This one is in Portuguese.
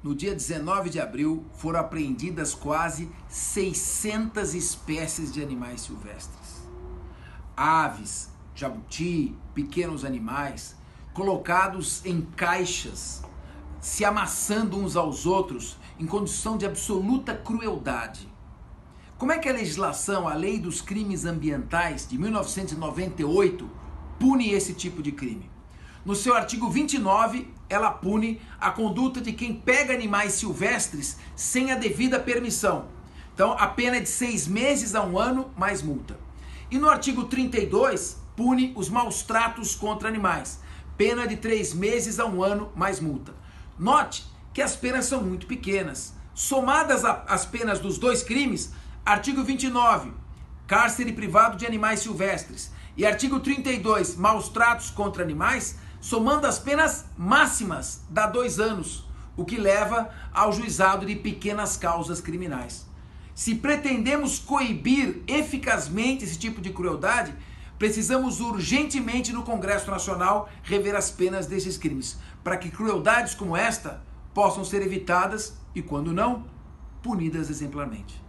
no dia 19 de abril, foram apreendidas quase 600 espécies de animais silvestres. Aves, jabuti, pequenos animais, colocados em caixas, se amassando uns aos outros em condição de absoluta crueldade. Como é que a legislação, a Lei dos Crimes Ambientais de 1998, pune esse tipo de crime? No seu artigo 29, ela pune a conduta de quem pega animais silvestres sem a devida permissão. Então, a pena é de 6 meses a 1 ano, mais multa. E no artigo 32, pune os maus tratos contra animais. Pena de 3 meses a 1 ano, mais multa. Note que as penas são muito pequenas. Somadas as penas dos dois crimes, artigo 29, cárcere privado de animais silvestres, e artigo 32, maus tratos contra animais, somando as penas máximas, dá 2 anos, o que leva ao juizado de pequenas causas criminais. Se pretendemos coibir eficazmente esse tipo de crueldade, precisamos urgentemente no Congresso Nacional rever as penas desses crimes, para que crueldades como esta possam ser evitadas e, quando não, punidas exemplarmente.